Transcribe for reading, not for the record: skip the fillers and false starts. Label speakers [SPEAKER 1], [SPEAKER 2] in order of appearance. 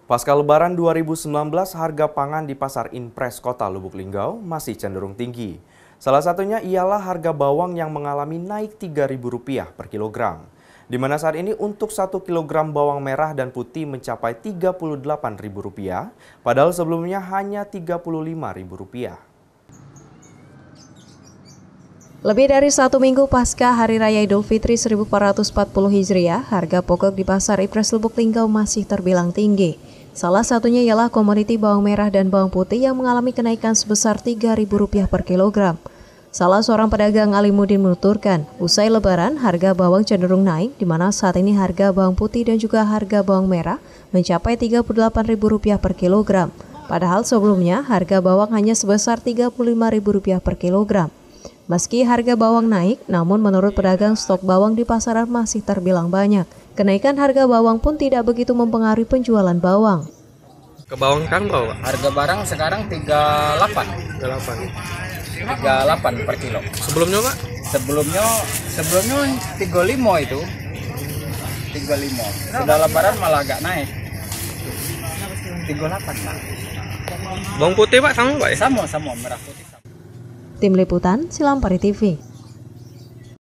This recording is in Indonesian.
[SPEAKER 1] Pasca Lebaran 2019, harga pangan di Pasar Impres Kota Lubuk Linggau masih cenderung tinggi. Salah satunya ialah harga bawang yang mengalami naik Rp3.000 per kilogram. Di mana saat ini untuk 1 kilogram bawang merah dan putih mencapai Rp38.000, padahal sebelumnya hanya Rp35.000.
[SPEAKER 2] Lebih dari 1 minggu pasca Hari Raya Idul Fitri 1440 Hijriah, harga pokok di Pasar Impres Lubuk Linggau masih terbilang tinggi. Salah satunya ialah komoditi bawang merah dan bawang putih yang mengalami kenaikan sebesar Rp3.000 per kilogram. Salah seorang pedagang Alimuddin menuturkan, usai Lebaran harga bawang cenderung naik, di mana saat ini harga bawang putih dan juga harga bawang merah mencapai Rp38.000 per kilogram. Padahal sebelumnya harga bawang hanya sebesar Rp35.000 per kilogram. Meski harga bawang naik, namun menurut pedagang stok bawang di pasaran masih terbilang banyak. Kenaikan harga bawang pun tidak begitu mempengaruhi penjualan bawang.
[SPEAKER 3] Ke bawang sekarang berapa?
[SPEAKER 4] Harga barang sekarang 38 per kilo.
[SPEAKER 3] Sebelumnya Pak?
[SPEAKER 4] Sebelumnya 35 itu. 35. Sudah Lebaran malah agak naik. 38 Pak.
[SPEAKER 3] Bawang putih Pak sama Pak ya?
[SPEAKER 4] Sama merah putih.
[SPEAKER 2] Tim Liputan, Silampari TV.